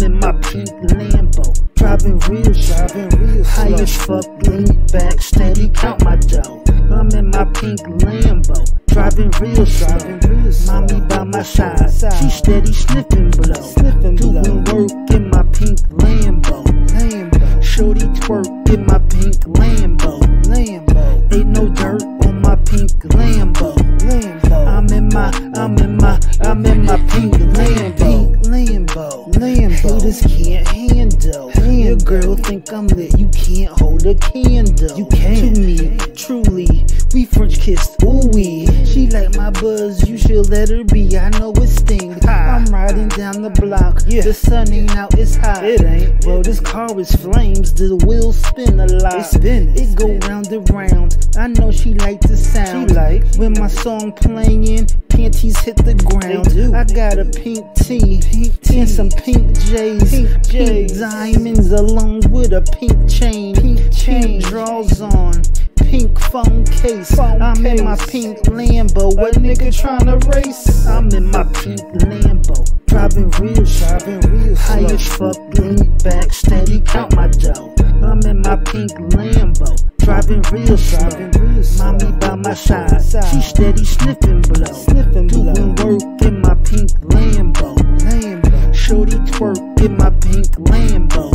in my pink Lambo, driving real slow, high as fuck, lean back, steady count my dough. I'm in my pink Lambo, driving real slow, mommy by my side, she steady sniffing blow, doing work in my pink Lambo, shorty twerk in my pink Lambo, ain't no dirt on my pink Lambo. I'm in my pink Lambo. Haters can't handle. Your girl think I'm lit, you can't hold a candle. You can't. To me, truly, we French kissed, ooh wee. She like my buzz, you should let her be. I know it stings. I'm riding down the block, the sun ain't out, it's hot. It ain't. Well, this car is flames, the wheels spin a lot. It go round and round. I know she like the sound. When my song playing, panties hit the ground. I got a pink tee, and some pink J's, pink diamonds along with a pink chain, pink drawers on, pink phone case. I'm in my pink Lambo. What nigga tryna race? I'm in my pink Lambo, driving real slow, high as fuck, lean back, steady count my dough. I'm in my pink Lambo, driving real slow, mommy by my side, she steady sniffing blow, doing work in my pink Lambo, shorty twerk in my pink Lambo.